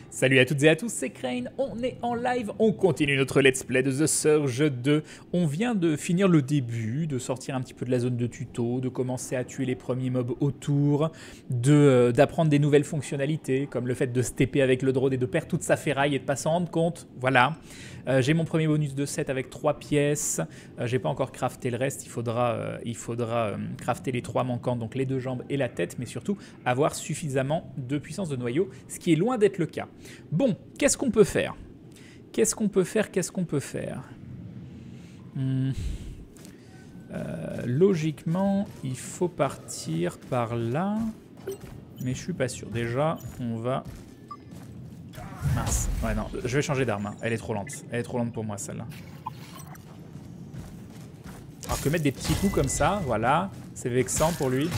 Salut à toutes et à tous, c'est Crane, on est en live, on continue notre let's play de The Surge 2. On vient de finir le début, de sortir un petit peu de la zone de tuto, de commencer à tuer les premiers mobs autour, d'apprendre des nouvelles fonctionnalités, comme le fait de se TP avec le drone et de perdre toute sa ferraille et de pas s'en rendre compte, voilà. J'ai mon premier bonus de 7 avec 3 pièces, j'ai pas encore crafté le reste, il faudra crafter les 3 manquantes, donc les 2 jambes et la tête, mais surtout avoir suffisamment de puissance de noyau, ce qui est loin d'être le cas. Bon, qu'est-ce qu'on peut faire? Qu'est-ce qu'on peut faire Logiquement, il faut partir par là, mais je suis pas sûr. Déjà, on va... Mince. Ouais, non, je vais changer d'arme. Hein. Elle est trop lente. Elle est trop lente pour moi, celle-là. Alors que mettre des petits coups comme ça, voilà, c'est vexant pour lui.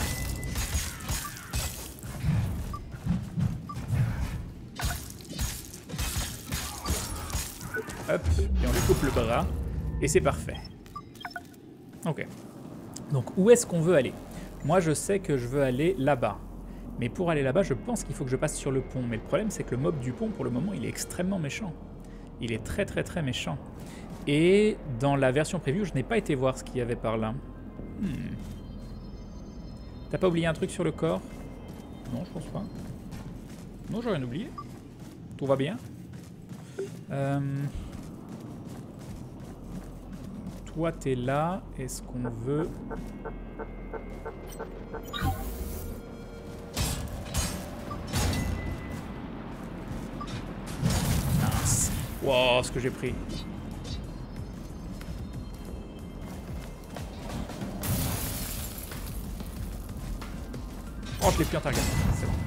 Hop, et on lui coupe le bras. Et c'est parfait. Ok. Donc, où est-ce qu'on veut aller? Moi, je sais que je veux aller là-bas. Mais pour aller là-bas, je pense qu'il faut que je passe sur le pont. Mais le problème, c'est que le mob du pont, pour le moment, il est extrêmement méchant. Il est très, très, très méchant. Et dans la version preview, je n'ai pas été voir ce qu'il y avait par là. T'as pas oublié un truc sur le corps? Non, je pense pas. Non, j'ai rien oublié. Tout va bien. Toi, t'es là. Est-ce qu'on veut... Mince. Wow, ce que j'ai pris. Oh, je l'ai pris en target. C'est bon.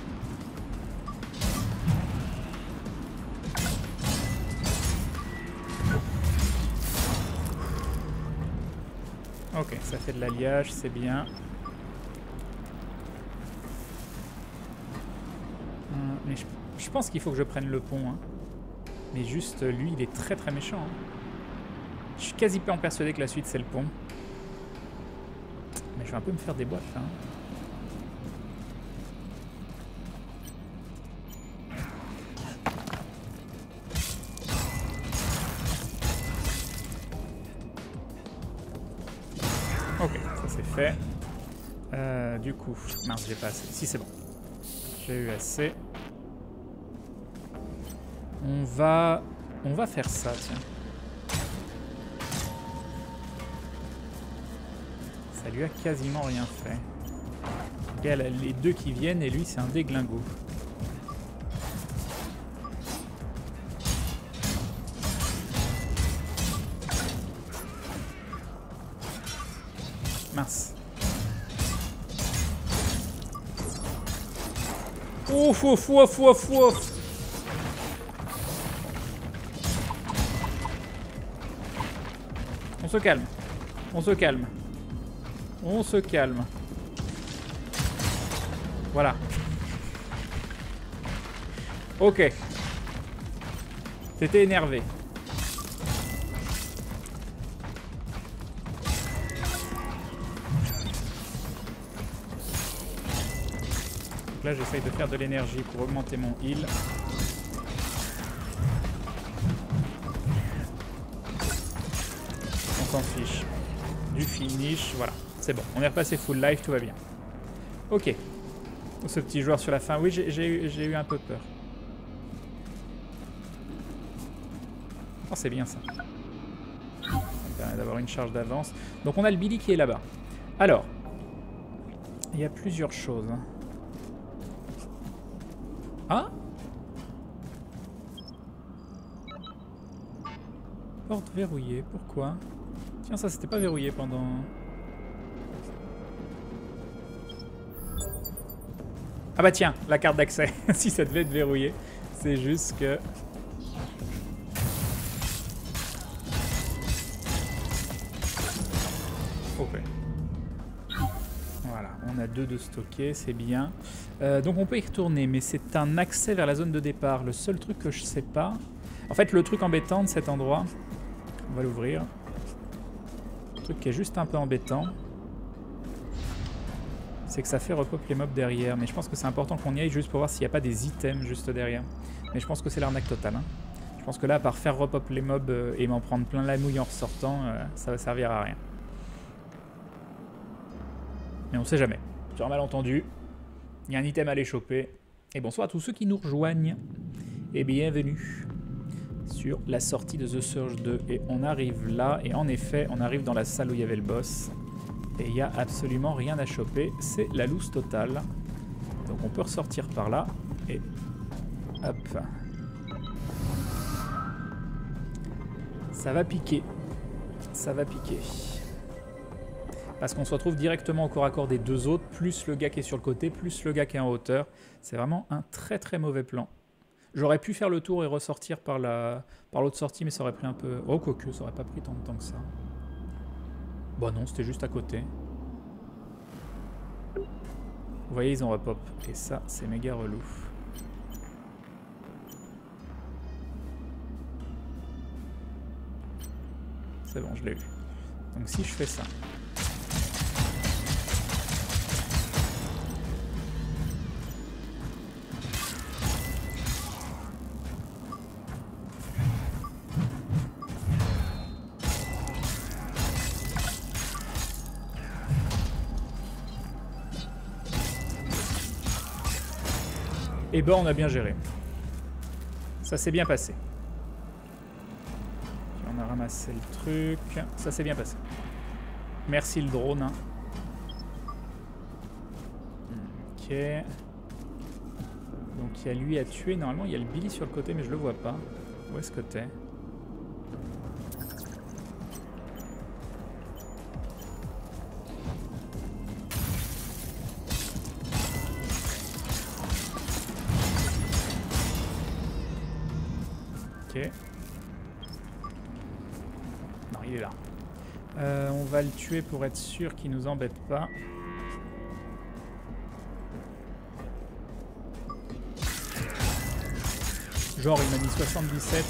Ok, ça fait de l'alliage, c'est bien. Mais je pense qu'il faut que je prenne le pont. Hein. Mais juste, lui, il est très très méchant. Hein. Je suis quasi pas persuadé que la suite, c'est le pont. Mais je vais un peu me faire des boîtes, là. Hein. Ok, ça c'est fait. Du coup, mince, j'ai pas assez. Si, c'est bon. J'ai eu assez. On va faire ça, tiens. Ça lui a quasiment rien fait. Il y a les deux qui viennent et lui, c'est un déglingo. Mince. Ouf, ouf, ouf, ouf, ouf. On se calme. On se calme. On se calme. Voilà. Ok. T'étais énervé. Donc là, j'essaye de faire de l'énergie pour augmenter mon heal. On s'en fiche. Du finish, voilà. C'est bon, on est repassé full life, tout va bien. Ok. Ce petit joueur sur la fin, oui, j'ai eu un peu peur. Oh, c'est bien ça. Ça me permet d'avoir une charge d'avance. Donc on a le Billy qui est là-bas. Alors, il y a plusieurs choses. Ah? Porte verrouillée, pourquoi? Tiens, ça c'était pas verrouillé pendant... Ah bah tiens, la carte d'accès, si ça devait être verrouillé. C'est juste que... Ok. Voilà, on a 2 de stocker, c'est bien. Donc on peut y retourner, mais c'est un accès vers la zone de départ. Le seul truc que je sais pas... En fait, le truc embêtant de cet endroit... On va l'ouvrir. Le truc qui est juste un peu embêtant... c'est que ça fait repop les mobs derrière. Mais je pense que c'est important qu'on y aille juste pour voir s'il n'y a pas des items juste derrière. Mais je pense que c'est l'arnaque totale. Hein. Je pense que là, à part faire repop les mobs et m'en prendre plein la mouille en ressortant, ça va servir à rien. Mais on sait jamais. Sur un malentendu, il y a un item à aller choper. Et bonsoir à tous ceux qui nous rejoignent. Et bienvenue sur la sortie de The Surge 2. Et on arrive là, et en effet, on arrive dans la salle où il y avait le boss. Et il n'y a absolument rien à choper. C'est la loose totale. Donc on peut ressortir par là. Et hop. Ça va piquer. Ça va piquer. Parce qu'on se retrouve directement au corps à corps des deux autres, plus le gars qui est sur le côté, plus le gars qui est en hauteur. C'est vraiment un très très mauvais plan. J'aurais pu faire le tour et ressortir par l'autre sortie, mais ça aurait pris un peu... Oh, quoique, ça aurait pas pris tant de temps que ça. Bon non, c'était juste à côté. Vous voyez, ils ont repop. Et ça, c'est méga relou. C'est bon, je l'ai vu. Donc si je fais ça... Et ben on a bien géré. Ça s'est bien passé. On a ramassé le truc. Ça s'est bien passé. Merci le drone. Hein. Ok. Donc il y a lui à tuer. Normalement il y a le Billy sur le côté mais je le vois pas. Où est-ce que t'es ? Ok. Non, il est là. On va le tuer pour être sûr qu'il nous embête pas. Genre, il m'a mis 77.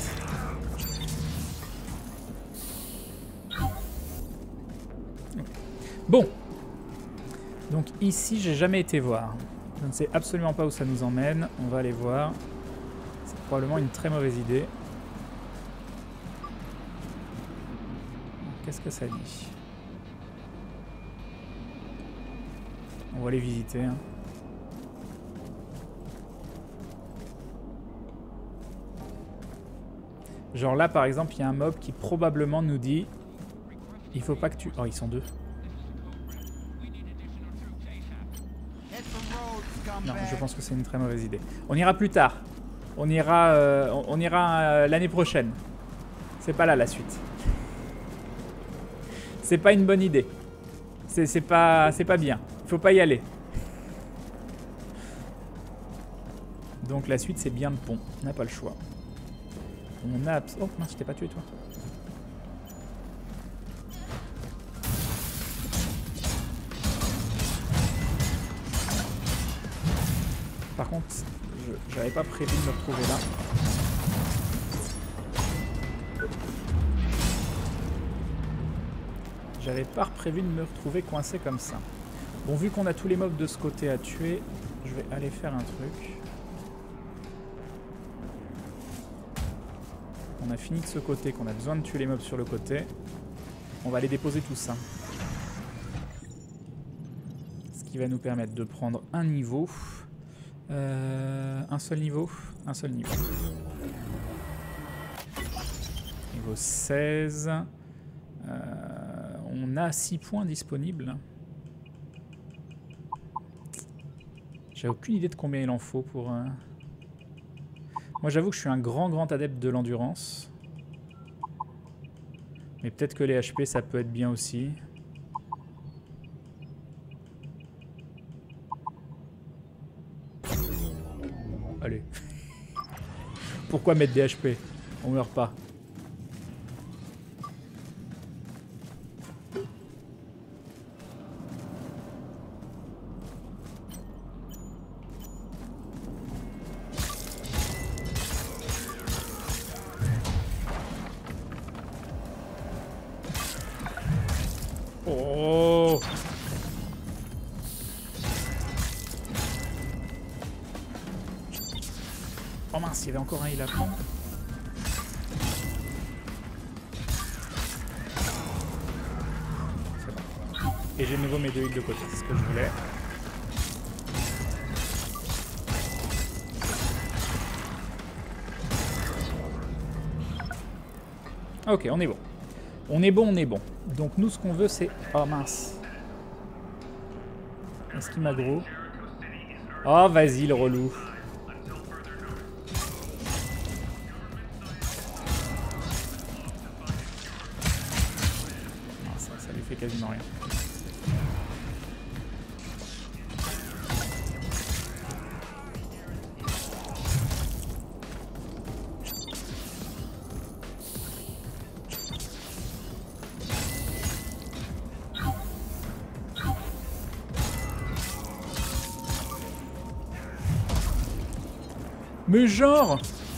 Bon. Donc ici, j'ai jamais été voir. Je ne sais absolument pas où ça nous emmène. On va aller voir. C'est probablement une très mauvaise idée. Qu'est-ce que ça dit? On va les visiter. Hein. Genre là, par exemple, il y a un mob qui probablement nous dit il faut pas que tu... Oh, ils sont deux. Non, je pense que c'est une très mauvaise idée. On ira plus tard. On ira l'année prochaine. C'est pas là la suite. C'est pas une bonne idée. C'est pas bien. Il faut pas y aller. Donc la suite c'est bien le pont. On n'a pas le choix. On a... Oh mince, je t'ai pas tué toi. Par contre, j'avais pas prévu de me retrouver là. J'avais pas prévu de me retrouver coincé comme ça. Bon, vu qu'on a tous les mobs de ce côté à tuer, je vais aller faire un truc. On a fini de ce côté, qu'on a besoin de tuer les mobs sur le côté. On va aller déposer tout ça. Ce qui va nous permettre de prendre un niveau. Un seul niveau. Un seul niveau. Niveau 16. On a 6 points disponibles. J'ai aucune idée de combien il en faut pour... Moi j'avoue que je suis un grand adepte de l'endurance. Mais peut-être que les HP ça peut être bien aussi. Allez. Pourquoi mettre des HP? On meurt pas. Oh! Oh mince, il y avait encore un heal à prendre. C'est bon. Et j'ai de nouveau mes 2 heals de côté, c'est ce que je voulais. Ok, on est bon. On est bon, on est bon. Donc nous, ce qu'on veut, c'est... Oh mince. Est-ce qu'il m'aggro? Oh, vas-y, le relou. Non, ça lui fait quasiment rien. Mais genre...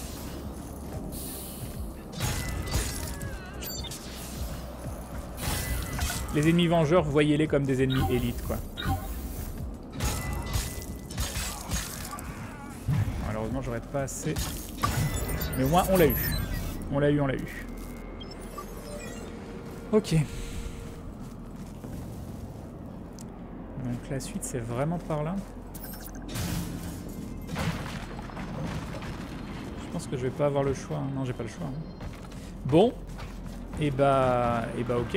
Les ennemis vengeurs, voyez-les comme des ennemis élites, quoi. Malheureusement, j'aurais pas assez... Mais au moins, on l'a eu. On l'a eu, on l'a eu. Ok. Donc la suite, c'est vraiment par là. Je pense que je vais pas avoir le choix. Non, j'ai pas le choix. Bon. Et bah ok.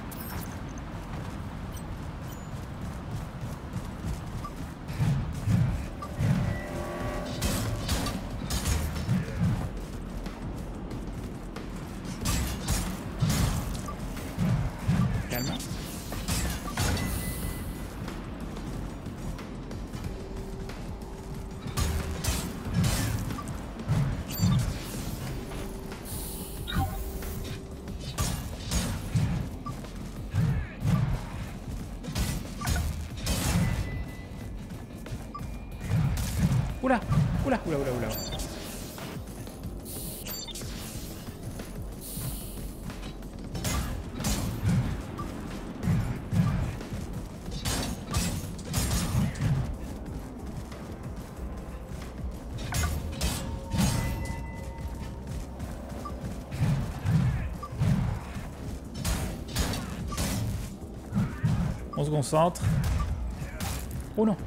Calme. Oula, oula, oula, oula, oula. On se concentre. Oh non.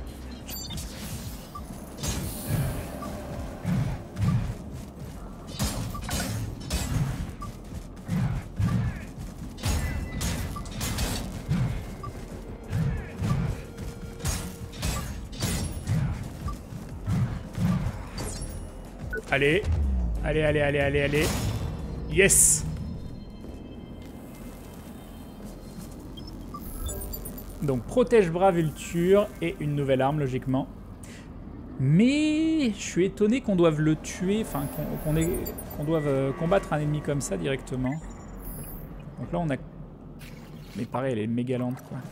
Allez, allez, allez, allez, allez, allez. Yes! Donc, protège bras Vulture et une nouvelle arme, logiquement. Mais je suis étonné qu'on doive le tuer, enfin, qu'on doive combattre un ennemi comme ça directement. Donc là, on a... Mais pareil, elle est méga lente, quoi.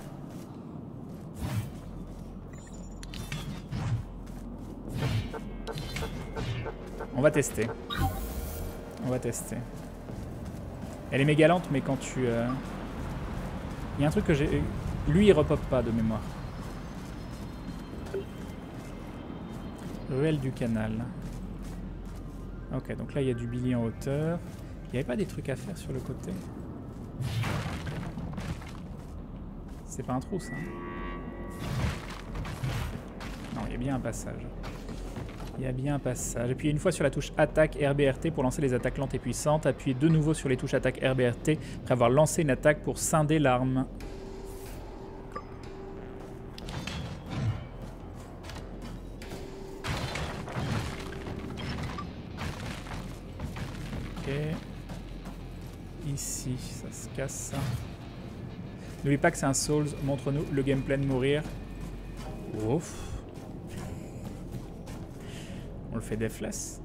On va tester. On va tester. Elle est méga lente, mais quand tu... Il y a un truc que j'ai... Lui, il repop pas de mémoire. Ruelle du canal. Ok, donc là, il y a du billy en hauteur. Il n'y avait pas des trucs à faire sur le côté? C'est pas un trou, ça? Non, il y a bien un passage. Il y a bien un passage. Appuyez une fois sur la touche attaque RBRT pour lancer les attaques lentes et puissantes. Appuyez de nouveau sur les touches attaque RBRT après avoir lancé une attaque pour scinder l'arme. Ok. Ici, ça se casse. N'oublie pas que c'est un Souls. Montre-nous le gameplay de mourir. Ouf. On le fait deathless.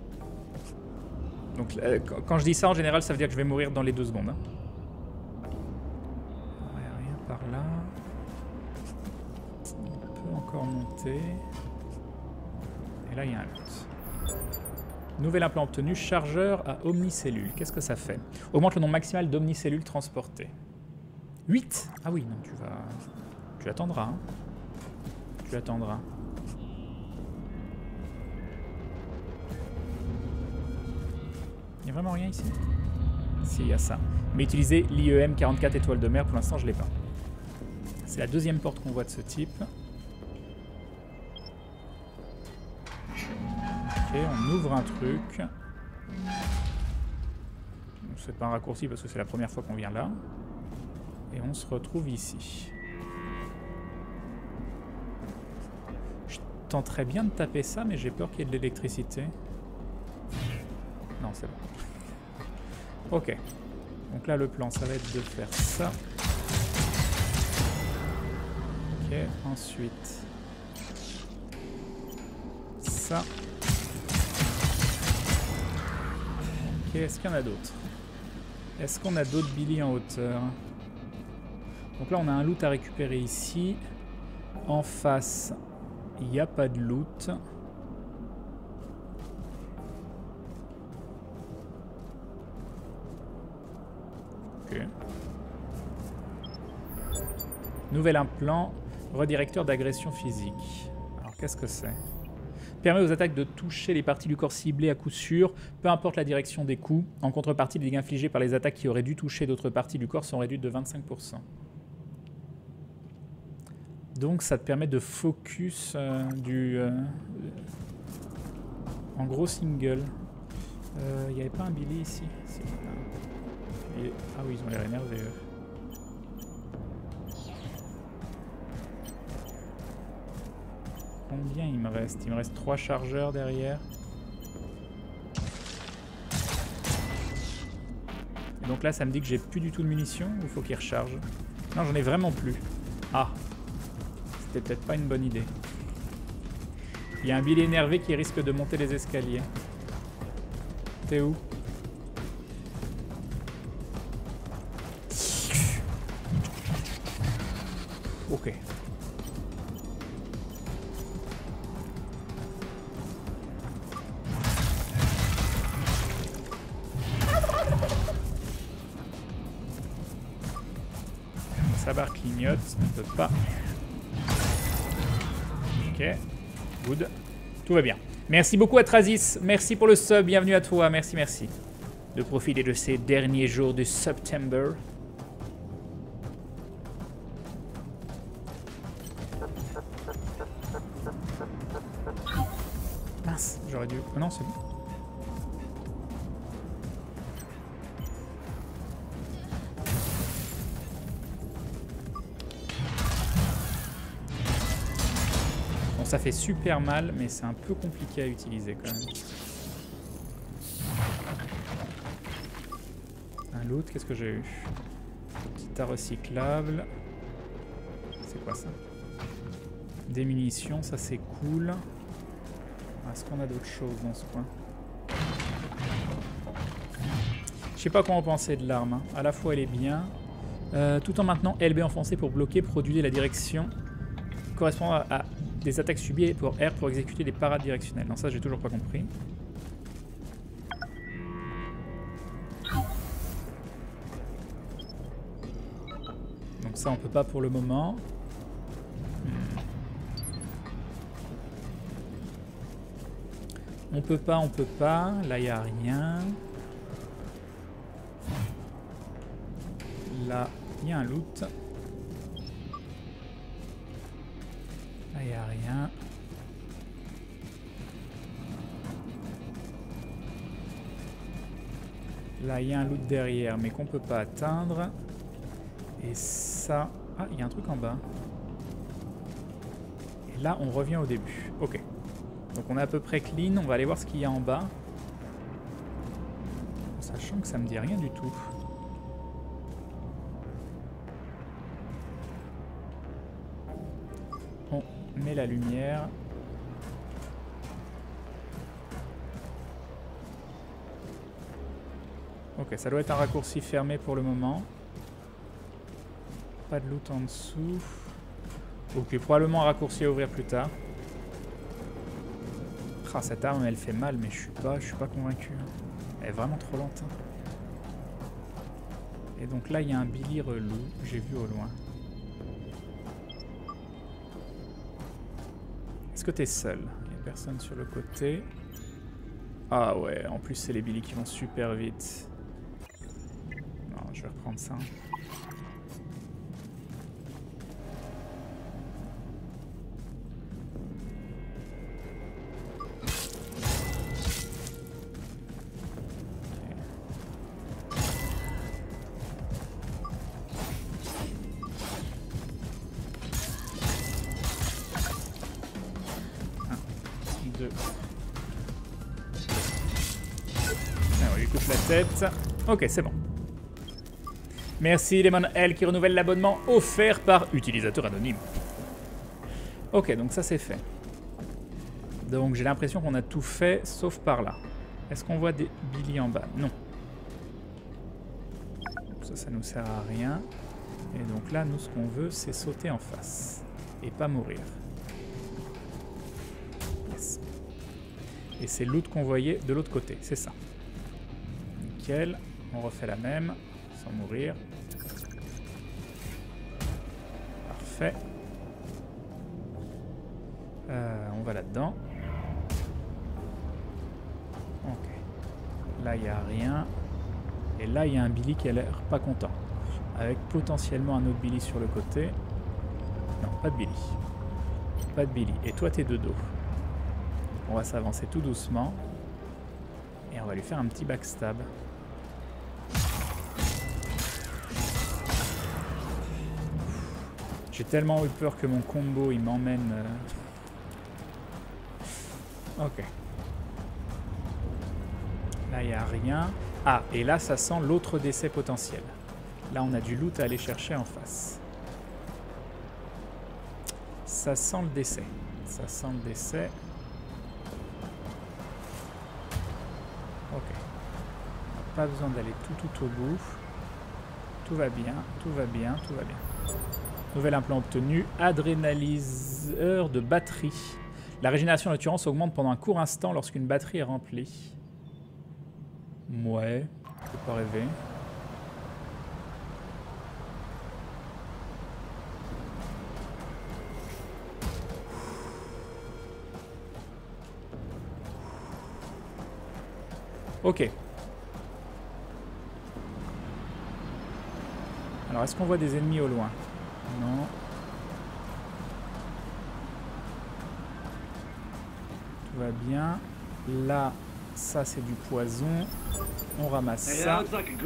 Donc quand je dis ça en général, ça veut dire que je vais mourir dans les 2 secondes. Hein. Ouais, rien par là. On peut encore monter. Et là il y a un lot. Nouvel implant obtenu, chargeur à omnicellule. Qu'est-ce que ça fait? Augmente le nombre maximal d'omnicellules transportées. 8. Ah oui, non, tu attendras. Hein. Tu attendras. a vraiment rien ici? Si, il y a ça. Mais utilisez l'IEM 44 étoiles de mer, pour l'instant je l'ai pas. C'est la deuxième porte qu'on voit de ce type. Ok, on ouvre un truc. C'est pas un raccourci parce que c'est la première fois qu'on vient là. Et on se retrouve ici. Je tenterais bien de taper ça, mais j'ai peur qu'il y ait de l'électricité. Non, c'est bon. Ok. Donc là, le plan, ça va être de faire ça. Ok, ensuite... ça. Ok, est-ce qu'il y en a d'autres? Est-ce qu'on a d'autres Billy en hauteur? Donc là, on a un loot à récupérer ici. En face, il n'y a pas de loot. Ok. Nouvel implant, redirecteur d'agression physique. Alors, qu'est-ce que c'est? Permet aux attaques de toucher les parties du corps ciblées à coup sûr, peu importe la direction des coups. En contrepartie, les dégâts infligés par les attaques qui auraient dû toucher d'autres parties du corps sont réduits de 25%. Donc ça te permet de focus en gros single. Il n'y avait pas un Billy ici? Si. Ah oui, ils ont l'air énervés. Combien il me reste? Il me reste 3 chargeurs derrière. Et donc là, ça me dit que j'ai plus du tout de munitions ou il faut qu'il recharge? Non, j'en ai vraiment plus. Ah, c'était peut-être pas une bonne idée. Il y a un Billy énervé qui risque de monter les escaliers. T'es où? Ok. Sa barre clignote, on ne peut pas. Ok, good. Tout va bien. Merci beaucoup à Trazis, merci pour le sub, bienvenue à toi, merci, merci. De profiter de ces derniers jours de September. Mince, j'aurais dû... Oh non, c'est bon. Ça fait super mal, mais c'est un peu compliqué à utiliser quand même. Un loot, qu'est-ce que j'ai eu? Petit recyclable. C'est quoi ça? Des munitions, ça c'est cool. Est-ce qu'on a d'autres choses dans ce coin? Je sais pas quoi en penser de l'arme. Hein. À la fois elle est bien. Tout en maintenant LB enfoncé pour bloquer, produire la direction correspondant à des attaques subies et pour R pour exécuter des parades directionnelles. Non, ça j'ai toujours pas compris. Donc ça on peut pas pour le moment. On peut pas, on peut pas. Là il n'y a rien. Là il y a un loot. Là il n'y a rien. Là il y a un loot derrière mais qu'on peut pas atteindre. Et ça... Ah, il y a un truc en bas. Et là on revient au début. Ok. Donc on est à peu près clean. On va aller voir ce qu'il y a en bas. En sachant que ça me dit rien du tout. On met la lumière. Ok, ça doit être un raccourci fermé pour le moment. Pas de loot en dessous. Ok, probablement un raccourci à ouvrir plus tard. Ah, cette arme elle fait mal, mais je suis pas convaincu. Elle est vraiment trop lente. Et donc là il y a un Billy relou que j'ai vu au loin. Est-ce que t'es seul? Il n'y a personne sur le côté. Ah ouais, en plus c'est les Billy qui vont super vite. Non, je vais reprendre ça. On lui coupe la tête. Ok, c'est bon. Merci Lemon L qui renouvelle l'abonnement offert par utilisateur anonyme. Ok, donc ça c'est fait. Donc j'ai l'impression qu'on a tout fait sauf par là. Est-ce qu'on voit des Billy en bas? Non. Ça nous sert à rien. Et donc là, nous ce qu'on veut c'est sauter en face. Et pas mourir. Yes. Et c'est l'autre qu'on voyait de l'autre côté, c'est ça. Nickel, on refait la même, sans mourir. Parfait. On va là-dedans. Ok. Là, il n'y a rien. Et là, il y a un Billy qui a l'air pas content. Avec potentiellement un autre Billy sur le côté. Non, pas de Billy. Pas de Billy. Et toi, t'es de dos. On va s'avancer tout doucement. Et on va lui faire un petit backstab. J'ai tellement eu peur que mon combo il m'emmène... Ok. Là il n'y a rien. Ah, et là ça sent l'autre décès potentiel. Là on a du loot à aller chercher en face. Ça sent le décès. Ça sent le décès. Ok. On n'a pas besoin d'aller tout au bout. Tout va bien, tout va bien, tout va bien. Nouvel implant obtenu, adrénalyseur de batterie. La régénération de l'endurance augmente pendant un court instant lorsqu'une batterie est remplie. Ouais, je peux pas rêver. Ok. Alors, est-ce qu'on voit des ennemis au loin? Non. Tout va bien. Là, ça c'est du poison. On ramasse ça.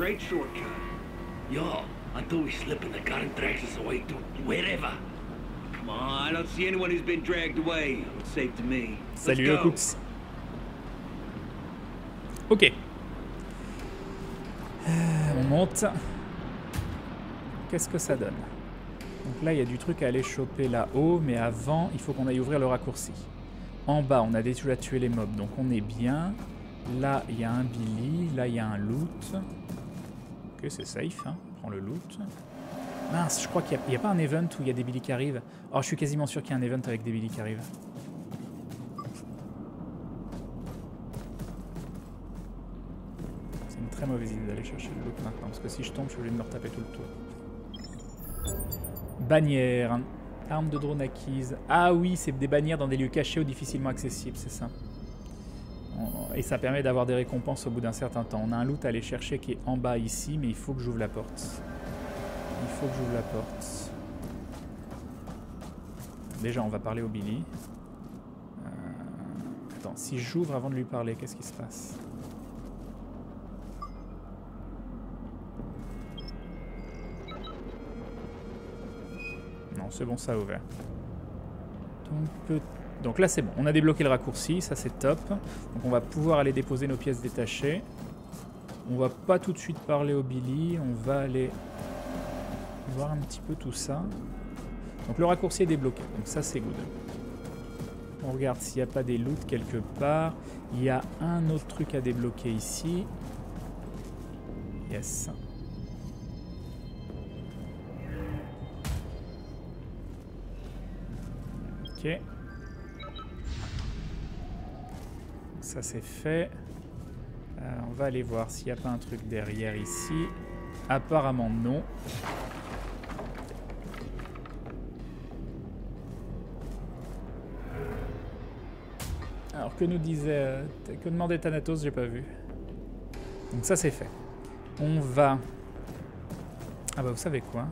Salut le Cooks. Ok. On monte. Qu'est-ce que ça donne? Donc là, il y a du truc à aller choper là-haut, mais avant, il faut qu'on aille ouvrir le raccourci. En bas, on a déjà tué les mobs, donc on est bien. Là, il y a un Billy, là, il y a un loot. Ok, c'est safe, hein. Prends le loot. Mince, je crois qu'il n'y a pas un event où il y a des Billy qui arrivent. Oh, je suis quasiment sûr qu'il y a un event avec des Billy qui arrivent. C'est une très mauvaise idée d'aller chercher le loot maintenant, parce que si je tombe, je suis obligé de me retaper tout le tour. Bannière. Arme de drone acquise. Ah oui, c'est des bannières dans des lieux cachés ou difficilement accessibles, c'est ça. Et ça permet d'avoir des récompenses au bout d'un certain temps. On a un loot à aller chercher qui est en bas ici, mais il faut que j'ouvre la porte. Il faut que j'ouvre la porte. Déjà, on va parler au Billy. Attends, si j'ouvre avant de lui parler, qu'est-ce qui se passe? Non, c'est bon, ça a ouvert. Donc là, c'est bon. On a débloqué le raccourci, ça c'est top. Donc on va pouvoir aller déposer nos pièces détachées. On va pas tout de suite parler au Billy, on va aller voir un petit peu tout ça. Donc le raccourci est débloqué, donc ça c'est good. On regarde s'il n'y a pas des loots quelque part. Il y a un autre truc à débloquer ici. Yes. Ok. Ça c'est fait. On va aller voir s'il n'y a pas un truc derrière ici. Apparemment non. Alors Alors, que nous disait... que demandait Thanatos, j'ai pas vu. Donc ça, c'est fait. On va... Ah bah, vous savez quoi?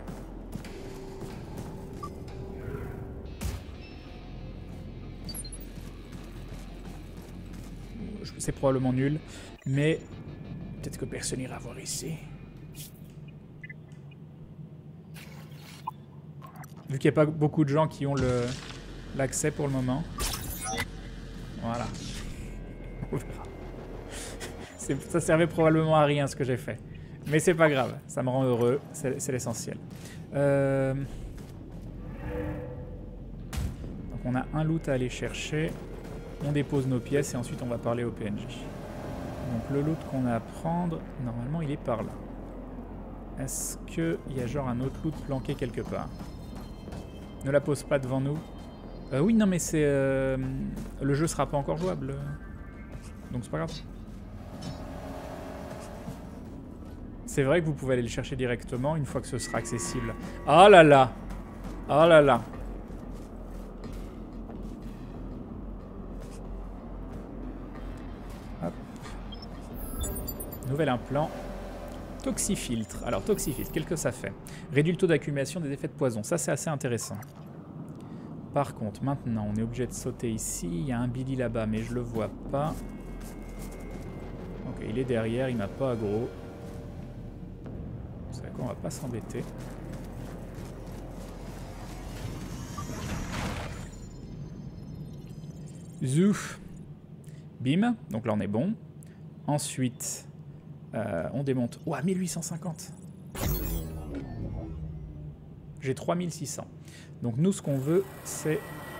C'est probablement nul, mais peut-être que personne ira voir ici. Vu qu'il n'y a pas beaucoup de gens qui ont l'accès pour le moment. Voilà. On verra. Ça servait probablement à rien ce que j'ai fait. Mais c'est pas grave, ça me rend heureux, c'est l'essentiel. Donc on a un loot à aller chercher. On dépose nos pièces et ensuite on va parler au PNJ. Donc le loot qu'on a à prendre, normalement il est par là. Est-ce qu'il y a genre un autre loot planqué quelque part? Ne la pose pas devant nous. Oui, non mais c'est... le jeu sera pas encore jouable. Donc c'est pas grave. C'est vrai que vous pouvez aller le chercher directement une fois que ce sera accessible. Oh là là! Oh là là! Hop. Nouvel implant. Toxifiltre. Alors, toxifiltre, qu'est-ce que ça fait? Réduit le taux d'accumulation des effets de poison. Ça, c'est assez intéressant. Par contre, maintenant, on est obligé de sauter ici. Il y a un Billy là-bas, mais je le vois pas. Ok, il est derrière, il m'a pas aggro. C'est quoi, on va pas s'embêter. Zouf. Bim. Donc là, on est bon. Ensuite, on démonte. Ouah, 1850. J'ai 3600. Donc nous, ce qu'on veut, c'est...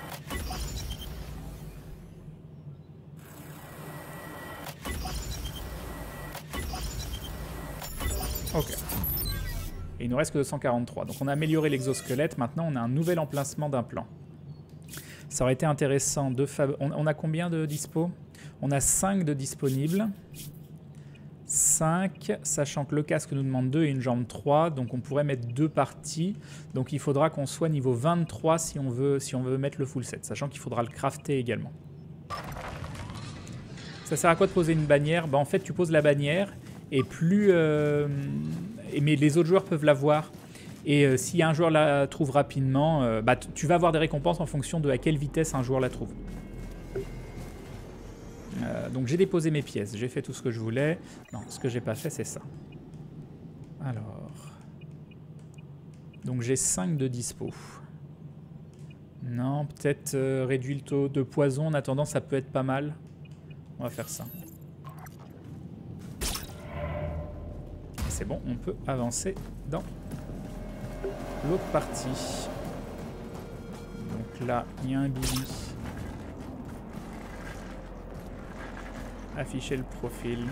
Ok. Et il nous reste que 243. Donc on a amélioré l'exosquelette. Maintenant, on a un nouvel emplacement d'implant. Ça aurait été intéressant de... On a combien de dispo? On a 5 de disponibles. 5, sachant que le casque nous demande 2 et une jambe 3, donc on pourrait mettre 2 parties. Donc il faudra qu'on soit niveau 23 si on veut mettre le full set, sachant qu'il faudra le crafter également. Ça sert à quoi de poser une bannière? Bah en fait tu poses la bannière et plus... mais les autres joueurs peuvent la voir. Et si un joueur la trouve rapidement, bah, tu vas avoir des récompenses en fonction de à quelle vitesse un joueur la trouve. Donc j'ai déposé mes pièces, j'ai fait tout ce que je voulais. Non, ce que j'ai pas fait, c'est ça. Alors... Donc j'ai 5 de dispo. Non, peut-être réduire le taux de poison. En attendant, ça peut être pas mal. On va faire ça. C'est bon, on peut avancer dans l'autre partie. Donc là, il y a un Billy. Afficher le profil.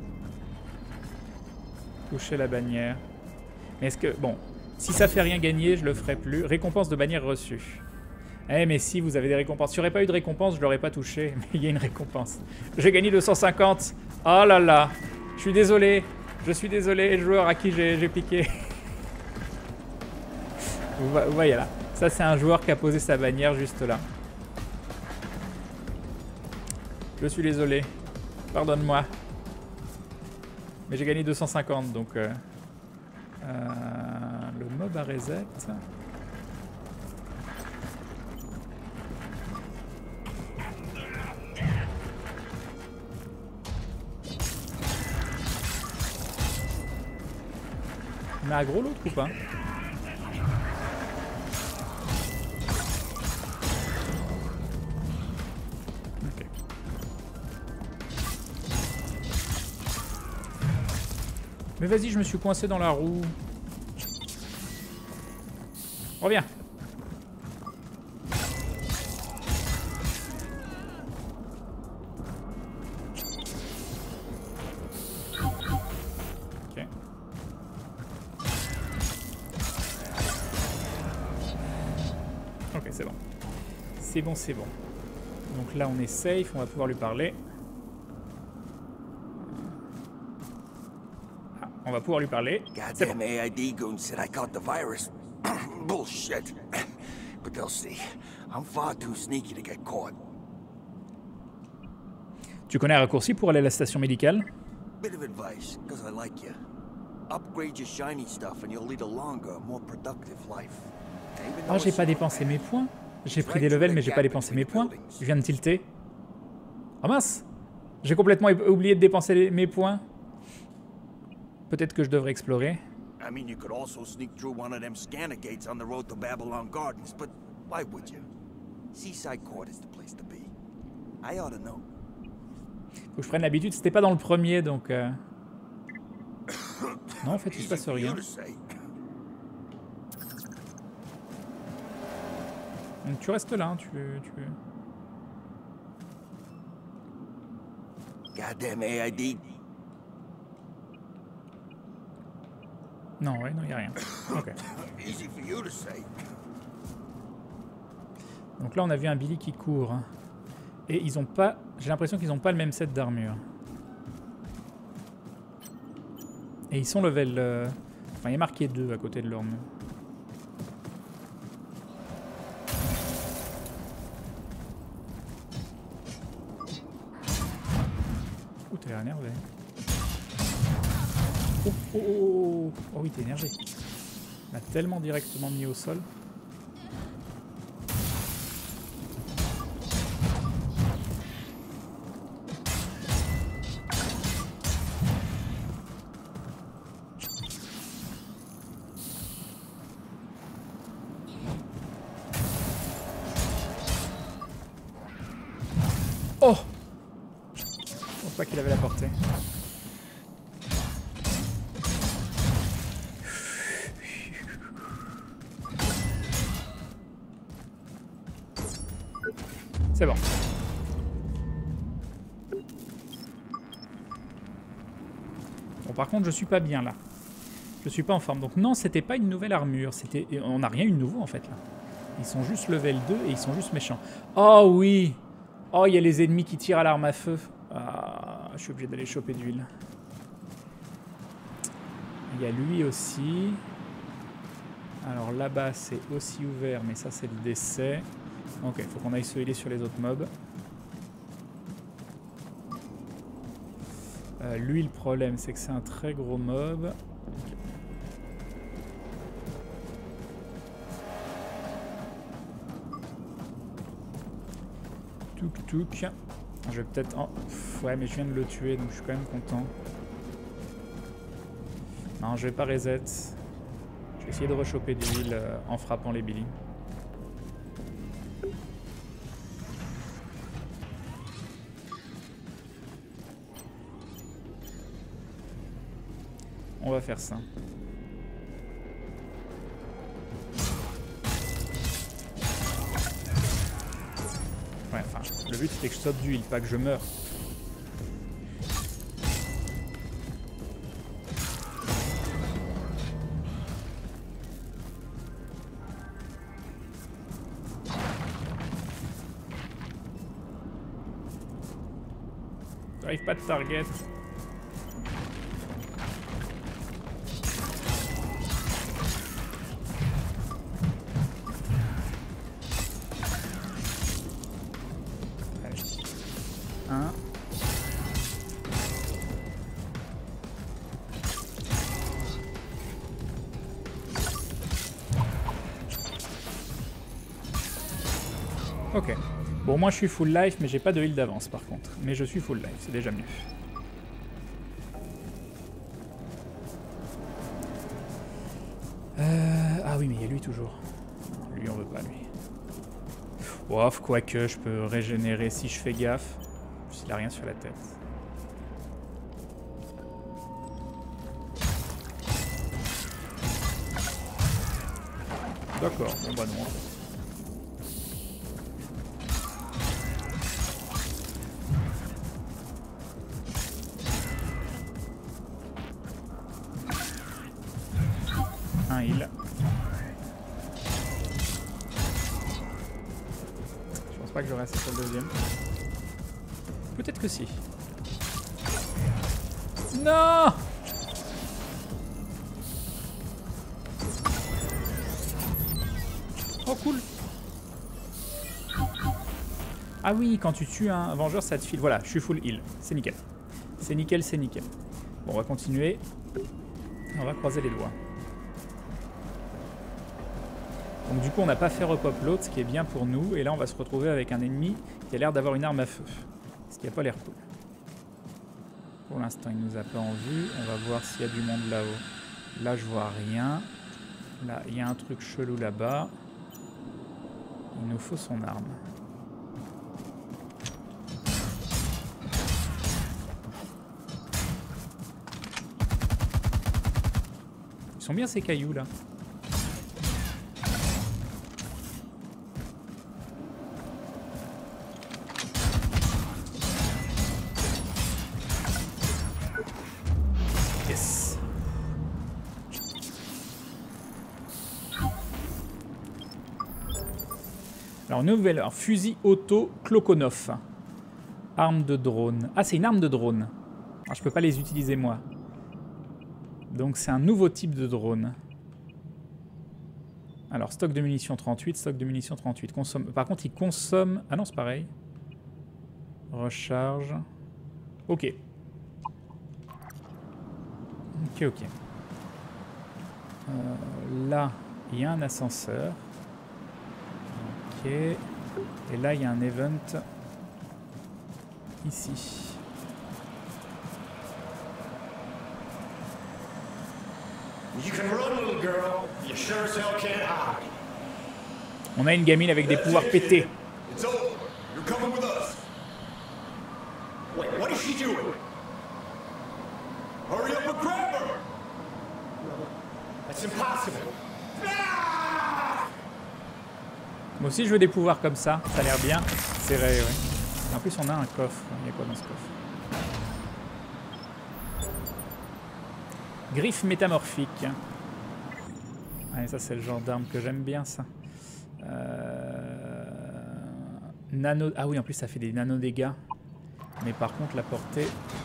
Toucher la bannière. Mais est-ce que... Bon, si ça fait rien gagner, je le ferai plus. Récompense de bannière reçue. Eh mais si, vous avez des récompenses. S'il n'y aurait pas eu de récompense, je l'aurais pas touché. Mais il y a une récompense. J'ai gagné 250. Oh là là. Je suis désolé. Je suis désolé, joueur à qui j'ai piqué. Vous voyez là. Ça, c'est un joueur qui a posé sa bannière juste là. Je suis désolé. Pardonne-moi. Mais j'ai gagné 250, donc... le mob à reset. On a aggro l'autre ou pas? Ok. Mais vas-y, je me suis coincé dans la roue. Reviens. Ok. Ok, c'est bon. C'est bon, c'est bon. Donc là, on est safe, on va pouvoir lui parler. Ah, on va pouvoir lui parler. C'est bon. AID goon said I caught the virus. Bullshit. But they'll see. I'm far too sneaky to get caught. Tu connais un raccourci pour aller à la station médicale? Bit of advice, because I like you. Upgrade your shiny stuff and you'll lead a longer, more productive life. Even though Oh, j'ai it's pas small, dépensé man. mes points. J'ai pris des levels, mais j'ai pas dépensé mes points. Je viens de tilter. Oh mince! J'ai complètement oublié de dépenser mes points. Peut-être que je devrais explorer. I mean, you could also sneak through one of them scanner gates on the road to Babylon Gardens, but why would you? Seaside Court is the place to be. I ought to know. Faut que je prenne l'habitude. C'était pas dans le premier, donc... Non, en fait, il se passe Easy for you rien. to say. Donc tu restes là, hein, Goddamn AID. Non, ouais, non, y a rien. Ok. Easy for you to say. Donc là, on a vu un Billy qui court. Hein. Et ils ont pas... J'ai l'impression qu'ils ont pas le même set d'armure. Et ils sont level... Enfin, il y a marqué 2 à côté de leur nom. Ouh, t'as l'air énervé. Oh, oh, oh, oh, oh oui, t'es énervé. Il m'a tellement directement mis au sol. Oh! Je pense pas qu'il avait la portée. C'est bon. Bon, par contre, je suis pas bien là. Je suis pas en forme. Donc non, c'était pas une nouvelle armure. C'était, on n'a rien eu de nouveau en fait là. Ils sont juste level 2 et ils sont juste méchants. Oh oui! Oh, il y a les ennemis qui tirent à l'arme à feu. Ah, je suis obligé d'aller choper de l'huile. Il y a lui aussi. Alors là-bas, c'est aussi ouvert, mais ça, c'est le décès. Ok, il faut qu'on aille se healer sur les autres mobs. Lui, le problème, c'est que c'est un très gros mob. Touk touk. Je vais peut-être... Oh, ouais, mais je viens de le tuer, donc je suis quand même content. Non, je vais pas reset. Je vais essayer de rechoper de l'huile en frappant les Billy. On va faire ça. Ouais, enfin, le but c'était que je saute d'huile, pas que je meure. J'arrive pas de target. Ok. Bon, moi je suis full life, mais j'ai pas de heal d'avance par contre. Mais je suis full life, c'est déjà mieux. Ah oui, mais il y a lui toujours. Lui, on veut pas, lui. Ouf, quoique, je peux régénérer si je fais gaffe. S'il a rien sur la tête. D'accord, bon bah non. Un heal. Je pense pas que j'aurai assez sur le deuxième. Peut-être que si. Non! Oh cool! Ah oui, quand tu tues un vengeur, ça te file. Voilà, je suis full heal. C'est nickel. C'est nickel, c'est nickel. Bon, on va continuer. On va croiser les doigts. Donc du coup, on n'a pas fait repop l'autre, ce qui est bien pour nous. Et là, on va se retrouver avec un ennemi qui a l'air d'avoir une arme à feu. Ce qui n'a pas l'air cool. Pour l'instant, il nous a pas en vue. On va voir s'il y a du monde là-haut. Là, je vois rien. Là, il y a un truc chelou là-bas. Il nous faut son arme. Ils sont bien ces cailloux là. Yes. Alors, nouvelle fusil auto Klokkonov. Arme de drone. Ah, c'est une arme de drone. Alors, je peux pas les utiliser moi. Donc c'est un nouveau type de drone. Alors, stock de munitions 38, stock de munitions 38. Consomme... Par contre, il consomme... Ah non, c'est pareil. Recharge. Ok. Ok. Là, il y a un ascenseur. Ok. Et là, il y a un event. Ici. On a une gamine avec des pouvoirs pétés. Moi aussi je veux des pouvoirs comme ça a l'air bien. C'est vrai, ouais. En plus on a un coffre. Il y a quoi dans ce coffre? Griffe métamorphique. Ouais, ça c'est le genre d'arme que j'aime bien ça. Nano... Ah oui, en plus ça fait des nano dégâts. Mais par contre la portée...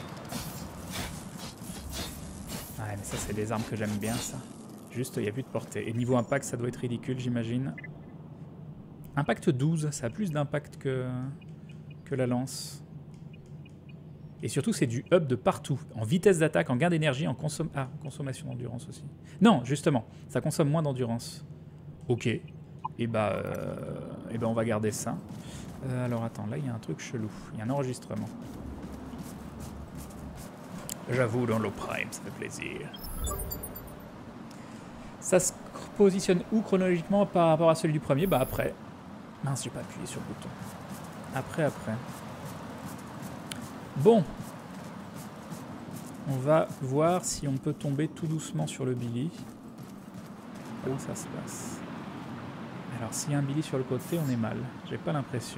Ouais, mais ça c'est des armes que j'aime bien ça. Juste il n'y a plus de portée. Et niveau impact ça doit être ridicule j'imagine. Impact 12, ça a plus d'impact que la lance. Et surtout, c'est du up de partout. En vitesse d'attaque, en gain d'énergie, en consommation d'endurance aussi. Non, justement, ça consomme moins d'endurance. Ok. Et bah, on va garder ça. Alors attends, là, il y a un truc chelou. Il y a un enregistrement. J'avoue, dans l'eau prime, ça fait plaisir. Ça se positionne où chronologiquement par rapport à celui du premier? Bah après. Mince, j'ai pas appuyé sur le bouton. Après. Bon. On va voir si on peut tomber tout doucement sur le Billy. Comment ça se passe? Alors, s'il y a un Billy sur le côté, on est mal. J'ai pas l'impression.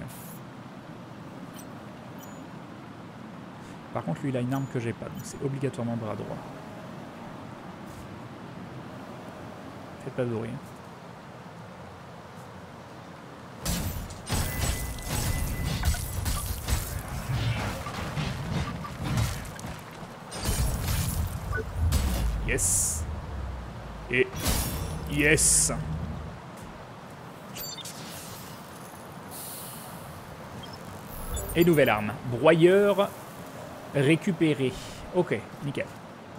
Par contre, lui, il a une arme que j'ai pas, donc c'est obligatoirement bras droit. Faites pas de bruit. Yes. Et yes. Et nouvelle arme. Broyeur récupéré. Ok, nickel.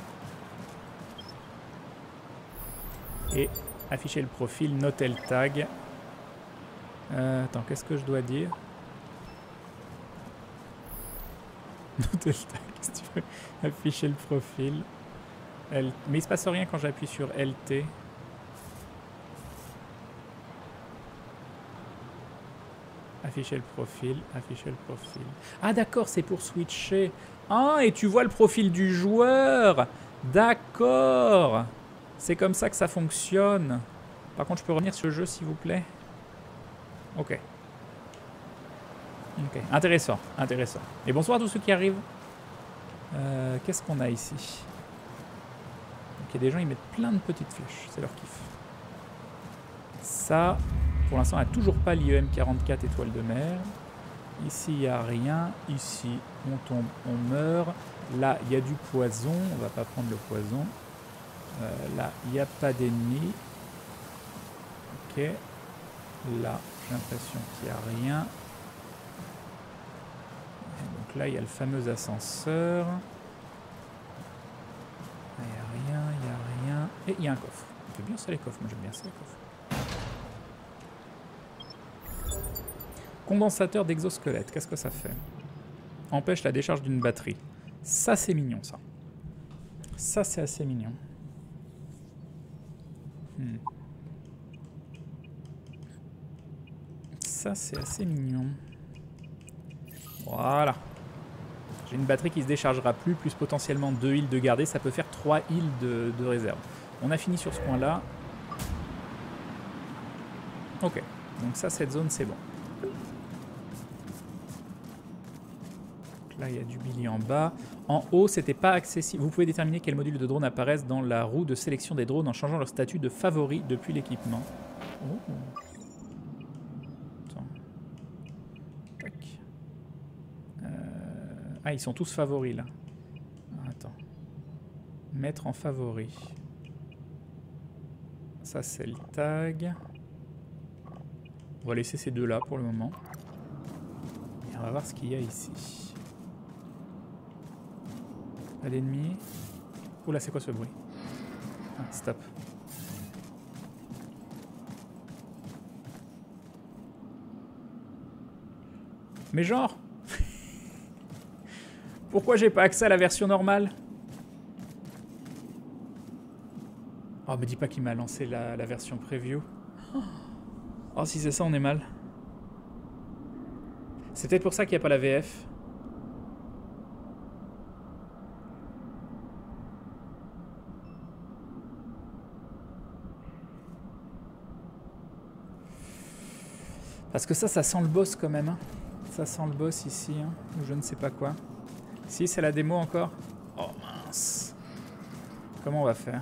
Et afficher le profil, noter le tag. Attends, qu'est-ce que je dois dire? Noter le tag, si tu veux. Afficher le profil. Mais il se passe rien quand j'appuie sur LT. Afficher le profil, afficher le profil. Ah d'accord, c'est pour switcher. Ah, et tu vois le profil du joueur. D'accord. C'est comme ça que ça fonctionne. Par contre, je peux revenir sur le jeu, s'il vous plaît? Ok. Ok, intéressant, intéressant. Et bonsoir à tous ceux qui arrivent. Qu'est-ce qu'on a ici? Donc, il y a des gens, ils mettent plein de petites flèches. C'est leur kiff. Ça... Pour l'instant, on n'a toujours pas l'IEM 44 étoiles de mer. Ici, il n'y a rien. Ici, on tombe, on meurt. Là, il y a du poison. On ne va pas prendre le poison. Là, il n'y a pas d'ennemis. Ok. Là, j'ai l'impression qu'il n'y a rien. Donc là, il y a le fameux ascenseur. Il n'y a rien, il n'y a rien. Et il y a un coffre. C'est bien ça les coffres, moi j'aime bien ça les coffres. Condensateur d'exosquelette, qu'est-ce que ça fait? Empêche la décharge d'une batterie. Ça c'est mignon ça. Ça c'est assez mignon. Ça c'est assez mignon. Voilà. J'ai une batterie qui se déchargera plus potentiellement 2 heals de garder. Ça peut faire 3 heals de réserve. On a fini sur ce point là. Ok. Donc ça, cette zone c'est bon. Là, il y a du Billy en bas. En haut, c'était pas accessible. Vous pouvez déterminer quels modules de drone apparaissent dans la roue de sélection des drones en changeant leur statut de favori depuis l'équipement. Oh. Attends. Tac. Ah, ils sont tous favoris là. Attends. Mettre en favori. Ça, c'est le tag. On va laisser ces deux là pour le moment. Et on va voir ce qu'il y a ici. Pas d'ennemis. Oula, c'est quoi ce bruit? Ah, stop. Mais genre pourquoi j'ai pas accès à la version normale? Oh, me dis pas qu'il m'a lancé la version preview. Oh, si c'est ça, on est mal. C'est peut-être pour ça qu'il n'y a pas la VF. Parce que ça sent le boss quand même. Hein. Ça sent le boss ici, hein, ou je ne sais pas quoi. Si, c'est la démo encore. Oh mince. Comment on va faire?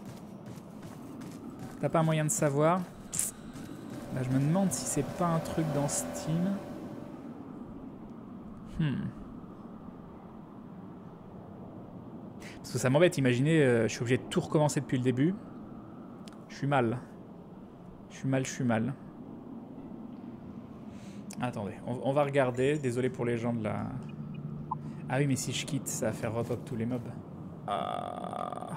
T'as pas un moyen de savoir? Là, je me demande si c'est pas un truc dans Steam. Parce que ça m'embête, imaginez, je suis obligé de tout recommencer depuis le début. Je suis mal. Je suis mal. Attendez, on va regarder. Désolé pour les gens de la... Ah oui, mais si je quitte, ça va faire repop tous les mobs. Ah.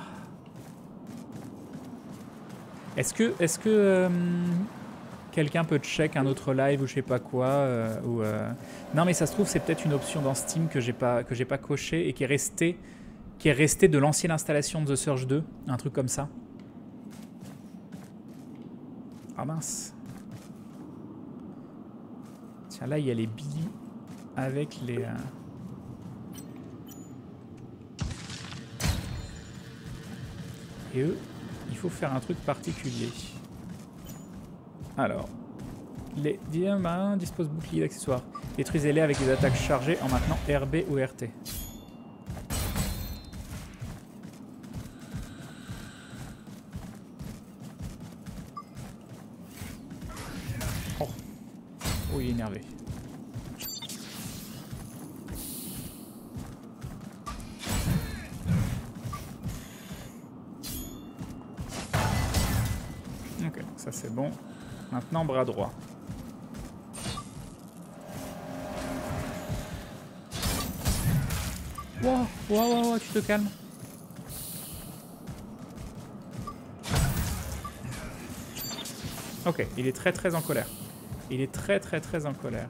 Est-ce que quelqu'un peut check un autre live ou je sais pas quoi Non, mais ça se trouve, c'est peut-être une option dans Steam que j'ai pas coché et qui est restée de l'ancienne installation de The Surge 2. Un truc comme ça. Ah mince. Tiens, là, il y a les billes avec les... Et eux, il faut faire un truc particulier. Alors, les diamants disposent boucliers d'accessoires. Détruisez-les avec des attaques chargées en maintenant RB ou RT. Oh, oh, il est énervé. Ok, ça c'est bon. Maintenant, bras droit. Wow, tu te calmes. Ok, il est très en colère. Il est très en colère.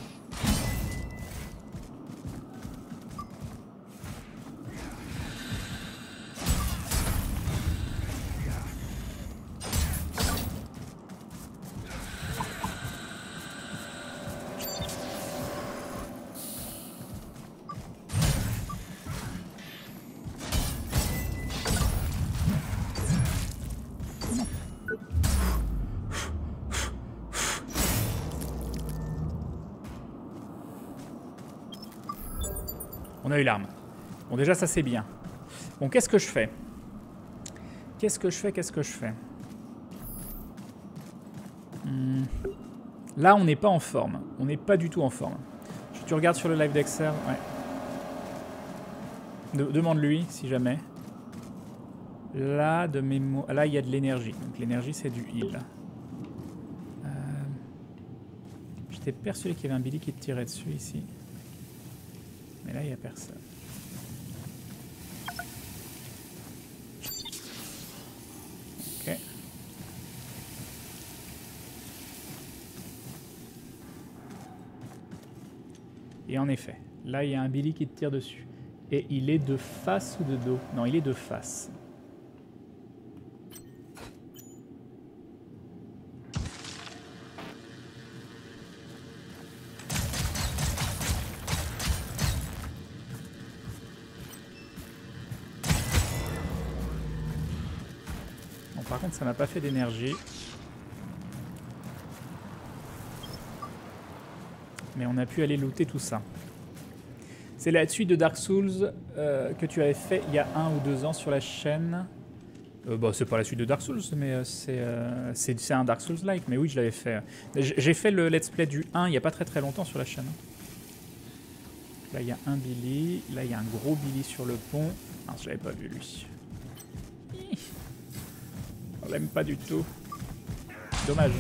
On a eu l'arme. Bon, déjà, ça, c'est bien. Bon, qu'est-ce que je fais? Là, on n'est pas en forme. On n'est pas du tout en forme. Tu regardes sur le live d'Exer. Ouais. Demande-lui, si jamais. Là, là, il y a de l'énergie. Donc, l'énergie, c'est du heal. J'étais persuadé qu'il y avait un Billy qui te tirait dessus, ici. Mais là, il n'y a personne. Ok. Et en effet, là, il y a un Billy qui te tire dessus. Et il est de face ou de dos? Non, il est de face. Bon, par contre, ça m'a pas fait d'énergie. Mais on a pu aller looter tout ça. C'est la suite de Dark Souls que tu avais fait il y a 1 ou 2 ans sur la chaîne. Bon, c'est pas la suite de Dark Souls, mais c'est un Dark Souls-like. Mais oui, je l'avais fait. J'ai fait le let's play du 1 il y a pas très longtemps sur la chaîne. Là, il y a un Billy. Là, il y a un gros Billy sur le pont. Ah, je l'avais pas vu, lui. On l'aime pas du tout. Dommage.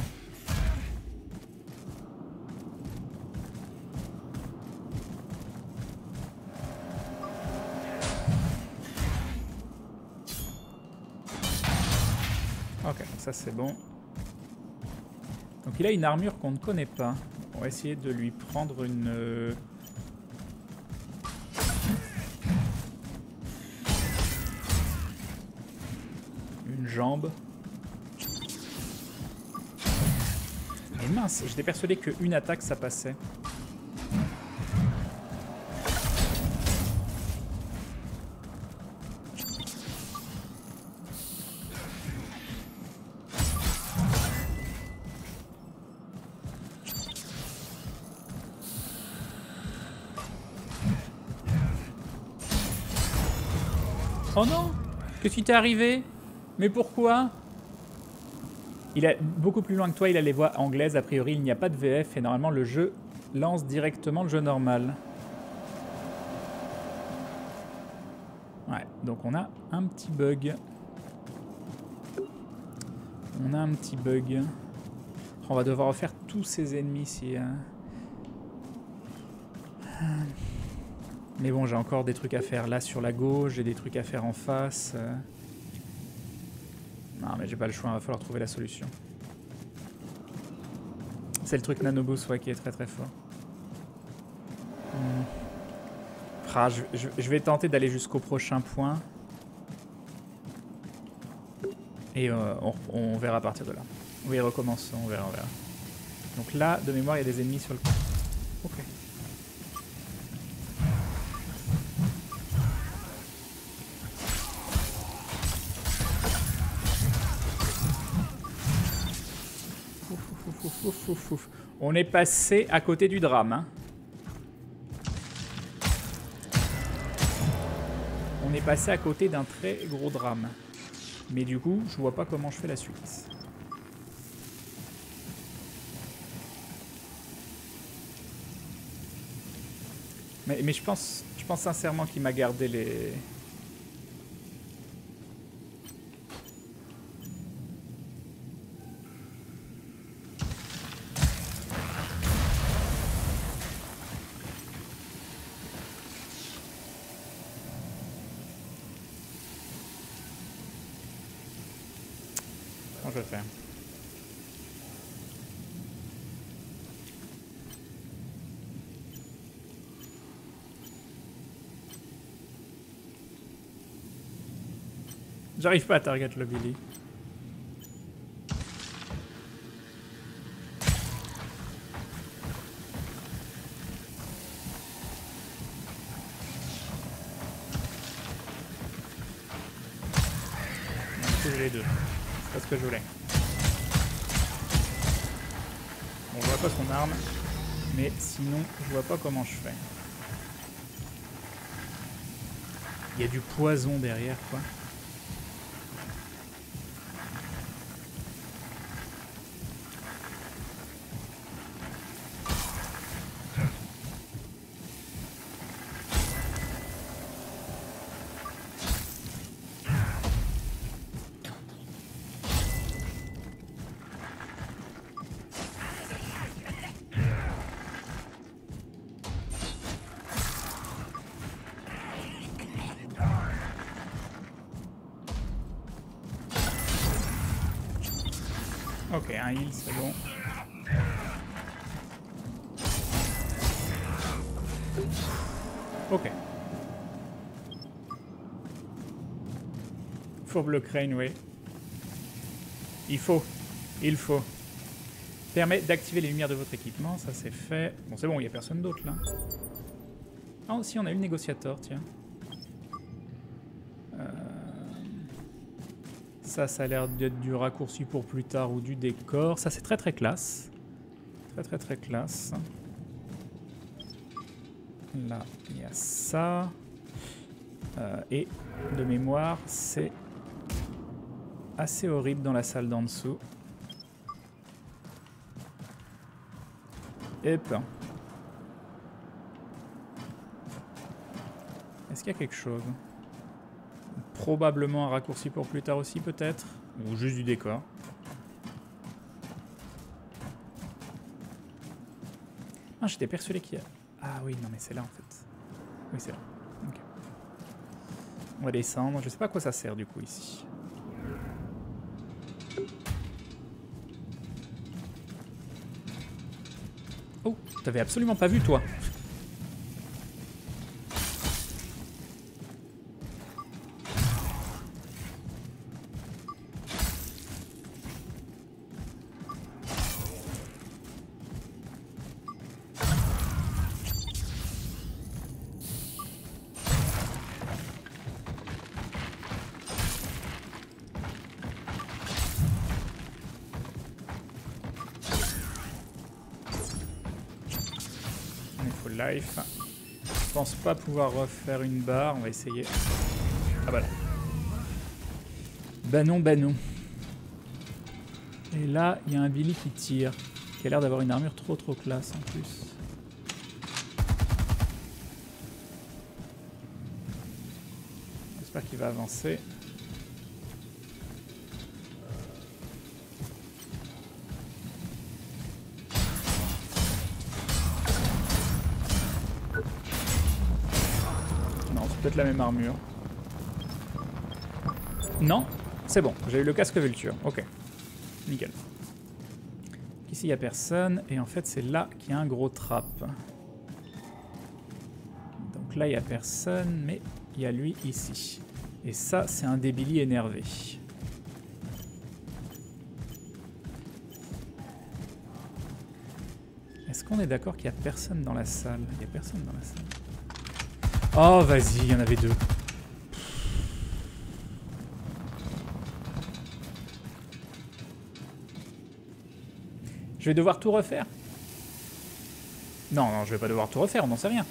Ok, ça c'est bon. Donc il a une armure qu'on ne connaît pas. On va essayer de lui prendre une jambe. Mais mince, j'étais persuadé qu'une attaque ça passait. Oh non! Qu'est-ce qui t'est arrivé? Mais pourquoi? Il est beaucoup plus loin que toi, il a les voix anglaises. A priori, il n'y a pas de VF et normalement le jeu lance directement le jeu normal. Ouais, donc on a un petit bug. On a un petit bug. On va devoir refaire tous ces ennemis ici. Mais bon, j'ai encore des trucs à faire là sur la gauche, j'ai des trucs à faire en face. Non, mais j'ai pas le choix, il va falloir trouver la solution. C'est le truc Nanoboost, ouais, qui est très fort. Ah, je vais tenter d'aller jusqu'au prochain point. Et on verra à partir de là. Oui, recommence, on verra. Donc là, de mémoire, il y a des ennemis sur le... Ok. On est passé à côté du drame. Hein. On est passé à côté d'un très gros drame. Mais du coup, je vois pas comment je fais la suite. Mais je pense sincèrement qu'il m'a gardé les... Comment je vais faire? J'arrive pas à target le Billy. J'ai les deux. C'est pas ce que je voulais. Bon, je vois pas son arme. Mais sinon, je vois pas comment je fais. Il y a du poison derrière, quoi. Ok, un heal, c'est bon. Ok. Fourbe le crâne, oui. Il faut. Permet d'activer les lumières de votre équipement, ça c'est fait. Bon, c'est bon, il n'y a personne d'autre là. Ah, si, on a eu le négociateur, tiens. Ça a l'air d'être du raccourci pour plus tard ou du décor. Ça, c'est très très classe. Très classe. Là, il y a ça. Et de mémoire, c'est assez horrible dans la salle d'en dessous. Hop. Est-ce qu'il y a quelque chose? Probablement un raccourci pour plus tard aussi, peut-être. Ou juste du décor. Ah, j'étais persuadé qu'il y a... Ah oui, non mais c'est là en fait. Oui, c'est là. Ok. On va descendre. Je sais pas à quoi ça sert du coup ici. Oh, t'avais absolument pas vu toi. Life. Je pense pas pouvoir refaire une barre, on va essayer. Ah bah non. Bah non. Et là, il y a un Billy qui tire, qui a l'air d'avoir une armure trop classe en plus. J'espère qu'il va avancer. Peut-être la même armure. Non, c'est bon, j'ai eu le casque Vulture. Ok, nickel. Ici, il n'y a personne. Et en fait, c'est là qu'il y a un gros trap. Donc là, il n'y a personne, mais il y a lui ici. Et ça, c'est un débili énervé. Est-ce qu'on est d'accord qu'il n'y a personne dans la salle? Il n'y a personne dans la salle. Oh, vas-y, il y en avait deux. Je vais devoir tout refaire. Non, je vais pas devoir tout refaire, on n'en sait rien.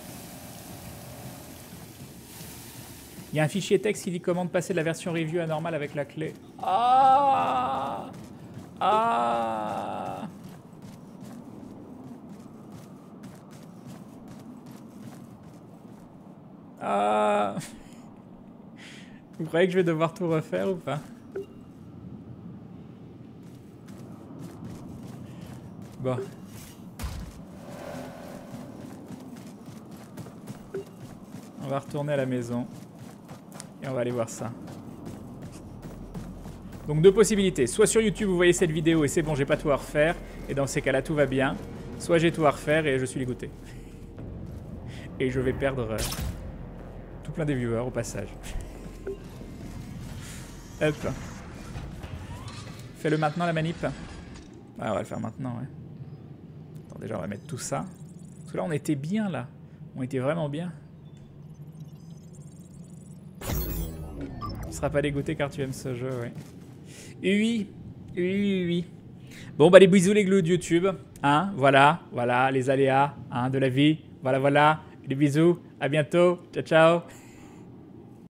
Il y a un fichier texte qui dit comment passer de la version review à normale avec la clé. Ah! Ah! Ah! Vous croyez que je vais devoir tout refaire ou pas? Bon. On va retourner à la maison. Et on va aller voir ça. Donc deux possibilités. Soit sur YouTube vous voyez cette vidéo et c'est bon, j'ai pas tout à refaire. Et dans ces cas-là tout va bien. Soit j'ai tout à refaire et je suis dégoûté. Et je vais perdre tout plein des viewers au passage. Hop. Fais-le maintenant la manip. Ah, on va le faire maintenant, ouais. Attends, déjà on va mettre tout ça. Parce que là on était bien là. On était vraiment bien. Tu seras pas dégoûté car tu aimes ce jeu, ouais. Oui. Bon bah les bisous les glouts de YouTube. Hein, voilà, les aléas hein, de la vie. Voilà. Les bisous, à bientôt. Ciao.